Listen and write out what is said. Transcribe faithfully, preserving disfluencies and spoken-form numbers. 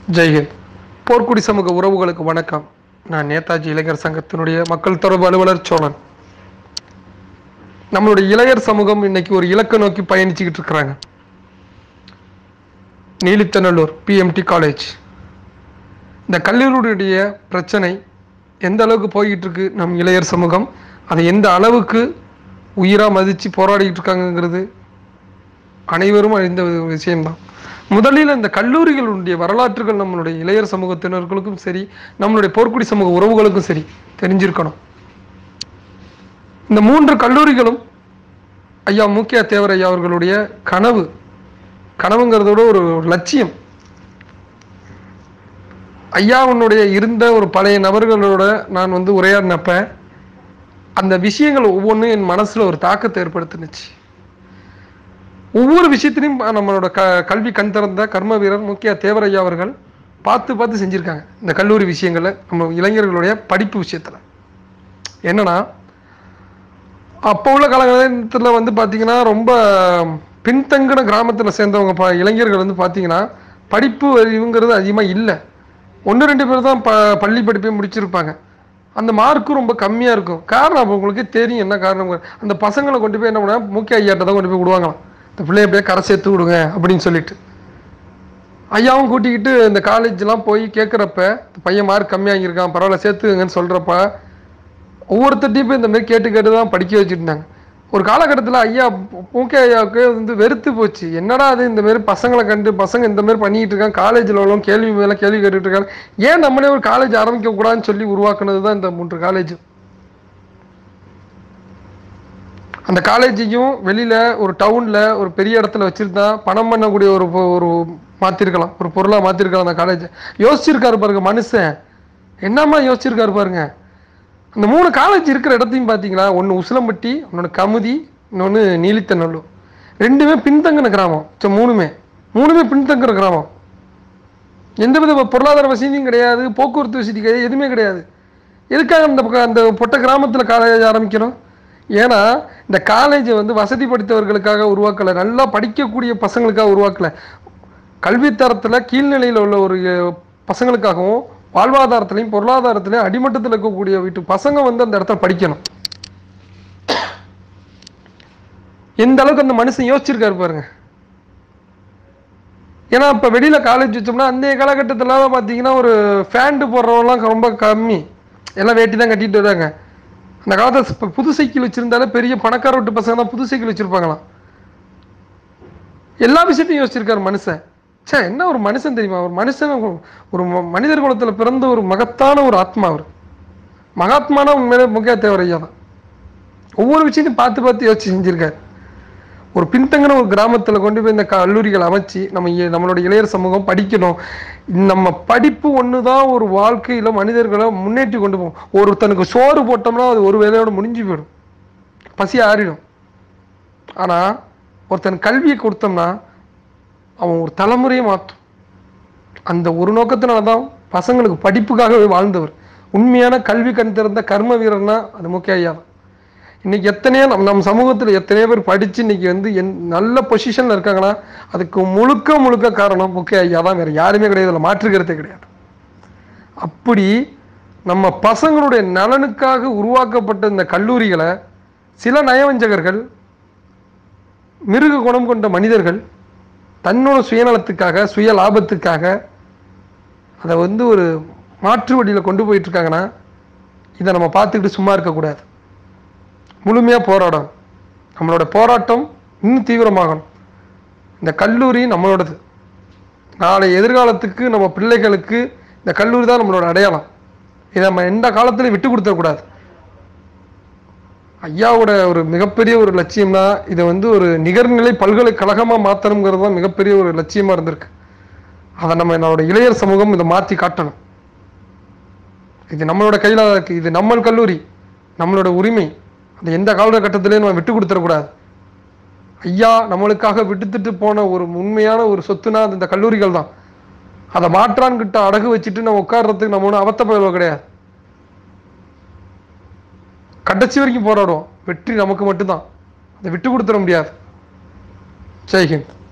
ஜெய்ஹிந்த். போர்க்குடி சமூக உறவுகளுக்கு வணக்கம். நான் நேதாஜி இளைஞர் சங்கத்தினுடைய மக்கள் தொடர்பு அலுவலர் சோழன். நம்மளுடைய இளைஞர் சமூகம் இன்னைக்கு ஒரு இலக்கை நோக்கி பயணிச்சுக்கிட்டு இருக்கிறாங்க. நீலித்தநல்லூர் பிஎம்டி காலேஜ், இந்த கல்லூரியுடைய பிரச்சனை எந்த அளவுக்கு போய்கிட்டு இருக்கு, நம் இளைஞர் சமூகம் அதை எந்த அளவுக்கு உயிராக மதித்து போராடிக்கிட்டு இருக்காங்கிறது அனைவரும் அறிந்த விஷயம்தான். முதலில் இந்த கல்லூரிகளுடைய வரலாற்றுகள் நம்மளுடைய இளையர் சமூகத்தினர்களுக்கும் சரி, நம்மளுடைய போர்க்குடி சமூக உறவுகளுக்கும் சரி தெரிஞ்சிருக்கணும். இந்த மூன்று கல்லூரிகளும் ஐயா மூக்கியா தேவர் ஐயா அவர்களுடைய கனவு கனவுங்கிறதோட ஒரு லட்சியம். ஐயாவுடைய இருந்த ஒரு பழைய நபர்களோட நான் வந்து உரையாடினப்ப அந்த விஷயங்கள் ஒவ்வொன்றும் என் மனசுல ஒரு தாக்கத்தை ஏற்படுத்தினுச்சு. ஒவ்வொரு விஷயத்திலையும் நம்மளோட க கல்வி கண் திறந்த கர்ம வீரர் மூக்கியா தேவர் ஐயா அவர்கள் பார்த்து பார்த்து செஞ்சுருக்காங்க. இந்த கல்லூரி விஷயங்களை நம்ம இளைஞர்களுடைய படிப்பு விஷயத்தில் என்னன்னா, அப்போ உள்ள காலகட்டத்தில் வந்து பார்த்திங்கன்னா ரொம்ப பின்தங்கின கிராமத்தில் சேர்ந்தவங்க ப இளைஞர்கள் வந்து பார்த்திங்கன்னா படிப்பு அறிவுங்கிறது அதிகமாக இல்லை. ஒன்று ரெண்டு பேர் தான் ப பள்ளி படிப்பை முடிச்சிருப்பாங்க. அந்த மார்க்கும் ரொம்ப கம்மியாக இருக்கும். காரணம் அப்போ உங்களுக்கே தெரியும் என்ன காரணம். அந்த பசங்களை கொண்டு போய் என்ன பண்ணுவாங்க, மூக்கியா ஐயாட்ட தான் கொண்டு போய் விடுவாங்களாம். இந்த பிள்ளைய அப்படியே கரை சேர்த்து விடுங்க அப்படின்னு சொல்லிட்டு ஐயாவும் கூட்டிக்கிட்டு இந்த காலேஜ்லாம் போய் கேட்குறப்ப பையன் மார்க் கம்மியாகிருக்கான், பரவாயில்ல சேர்த்துங்கன்னு சொல்கிறப்ப ஒவ்வொருத்தட்டையும் போய் இந்த மாதிரி கேட்டு கேட்டு தான் படிக்க வச்சுருந்தாங்க. ஒரு காலகட்டத்தில் ஐயா மூக்கியா ஐயாவுக்கு வந்து வெறுத்து போச்சு. என்னடா அது இந்த மாதிரி பசங்களை கண்டு பசங்க இந்த மாதிரி பண்ணிக்கிட்டு இருக்காங்க, காலேஜில் உள்ள கேள்வி மேலே கேள்வி கேட்டுட்டு இருக்காங்க, ஏன் நம்மளே ஒரு காலேஜ் ஆரம்பிக்கக்கூடாதுன்னு சொல்லி உருவாக்குனது தான் இந்த மூன்று காலேஜ். அந்த காலேஜையும் வெளியில் ஒரு டவுனில் ஒரு பெரிய இடத்துல வச்சுருந்தா பணம் பண்ணக்கூடிய ஒரு ஒரு மாற்றிருக்கலாம், ஒரு பொருளாக மாற்றிருக்கலாம் அந்த காலேஜை. யோசிச்சிருக்காரு பாருங்க மனுஷன், என்னம்மா யோசிச்சிருக்காரு பாருங்க. அந்த மூணு காலேஜ் இருக்கிற இடத்தையும் பார்த்தீங்களா, ஒன்று உசிலம்பட்டி, இன்னொன்று கமுதி, இன்னொன்று நீலித்தநல்லூர். ரெண்டுமே பின்தங்கின கிராமம். ஸோ மூணுமே மூணுமே பின்தங்குற கிராமம். எந்த வித பொருளாதார வசதியும் கிடையாது, போக்குவரத்து வசதி கிடையாது, எதுவுமே கிடையாது. எதுக்காக அந்த அந்த பொட்ட கிராமத்தில் காலேஜ் ஆரம்பிக்கணும்? ஏன்னா இந்த காலேஜை வந்து வசதி படுத்தவர்களுக்காக உருவாக்கலை, நல்லா படிக்கக்கூடிய பசங்களுக்காக உருவாக்கலை, கல்வித்தரத்தில் கீழ்நிலையில் உள்ள ஒரு பசங்களுக்காகவும் வாழ்வாதாரத்திலையும் பொருளாதாரத்திலையும் அடிமட்டத்தில் இருக்கக்கூடிய வீட்டு பசங்க வந்து அந்த இடத்துல படிக்கணும். எந்த அளவுக்கு அந்த மனுஷன் யோசிச்சிருக்காரு பாருங்க. ஏன்னா இப்போ வெளியில் காலேஜ் வச்சோம்னா அந்த காலகட்டத்தில் பார்த்தீங்கன்னா ஒரு ஃபேண்டு போடுறவங்கலாம் ரொம்ப கம்மி, எல்லாம் வேட்டி தான் கட்டிட்டு வராங்க. அந்த காலத்தில் புது சைக்கிள் வச்சுருந்தாலே பெரிய பணக்கார விட்டு பசங்க தான் புது சைக்கிள் வச்சுருப்பாங்களாம். எல்லா விஷயத்தையும் யோசிச்சிருக்காரு மனுஷன். சே, என்ன ஒரு மனுஷன் தெரியுமா, ஒரு மனுஷன் ஒரு மனிதர் குலத்தில் பிறந்த ஒரு மகத்தான ஒரு ஆத்மா. அவர் மகாத்மானா உண்மையிலே மூக்கியா தேவர் ஐயா தான். ஒவ்வொரு விஷயத்தையும் பார்த்து பார்த்து யோசிச்சு செஞ்சுருக்காரு. ஒரு பின்தங்கின ஒரு கிராமத்தில் கொண்டு போய் இந்த கல்லூரிகள் அமைச்சு நம்ம நம்மளோட இளையர் சமூகம் படிக்கணும். நம்ம படிப்பு ஒன்று தான் ஒரு வாழ்க்கையில் மனிதர்களை முன்னேற்றி கொண்டு போகும். ஒருத்தனுக்கு சோறு போட்டோம்னா அது ஒரு வேலையோட முடிஞ்சு போயிடும், பசி ஆறிடும். ஆனால் ஒருத்தன் கல்வியை கொடுத்தோம்னா அவன் ஒரு தலைமுறையை மாற்றும். அந்த ஒரு நோக்கத்தினால தான் பசங்களுக்கு படிப்புக்காகவே வாழ்ந்தவர். உண்மையான கல்வி கண் திறந்த கர்ம வீரர்னா அது மூக்கியா ஐயா தான். இன்னைக்கு எத்தனையோ நம் நம் சமூகத்தில் எத்தனையோ பேர் படித்து இன்னைக்கு வந்து என் நல்ல பொசிஷனில் இருக்காங்கன்னா அதுக்கு முழுக்க முழுக்க காரணம் மூக்கியா ஐயா தான், வேறு யாருமே கிடையாது, அதில் மாற்றுக்கிறதே கிடையாது. அப்படி நம்ம பசங்களுடைய நலனுக்காக உருவாக்கப்பட்ட இந்த கல்லூரிகளை சில நயவஞ்சகர்கள், மிருக குணம் கொண்ட மனிதர்கள் தன்னோட சுயநலத்துக்காக சுய லாபத்துக்காக அதை வந்து ஒரு மாற்று வழியில் கொண்டு போயிட்டுருக்காங்கன்னா இதை நம்ம பார்த்துக்கிட்டு சும்மா இருக்கக்கூடாது, முழுமையாக போராடணும். நம்மளோட போராட்டம் இன்னும் தீவிரமாகணும். இந்த கல்லூரி நம்மளோடது. நாளை எதிர்காலத்துக்கு நம்ம பிள்ளைகளுக்கு இந்த கல்லூரி தான் நம்மளோட அடையாளம். இதை நம்ம எந்த காலத்துலையும் விட்டு கொடுத்துடக்கூடாது. ஐயாவோட ஒரு மிகப்பெரிய ஒரு லட்சியம்னா இதை வந்து ஒரு நிகர்நிலை பல்கலைக்கழகமாக மாற்றணுங்கிறது தான் மிகப்பெரிய ஒரு லட்சியமாக இருந்திருக்கு. அதை நம்ம என்னோட இளையர் சமூகம் இதை மாற்றி காட்டணும். இது நம்மளோட கையில் இருக்குது. இது நம்ம கல்லூரி, நம்மளோட உரிமை. அது எந்த காலகட்டத்திலையும் நம்ம விட்டு கொடுத்துடக்கூடாது. ஐயா நம்மளுக்காக விட்டுத்துட்டு போன ஒரு உண்மையான ஒரு சொத்துனா அது இந்த கல்லூரிகள் தான். அதை மாற்றான்கிட்ட அடகு வச்சுட்டு நம்ம உட்கார்றதுக்கு நம்ம ஒன்றும் அவத்த போயிடுவோம் கிடையாது. கடைசி வரைக்கும் போராடுவோம். வெற்றி நமக்கு மட்டும்தான், அதை விட்டு கொடுத்துட முடியாது. ஜெய்ஹிந்த்.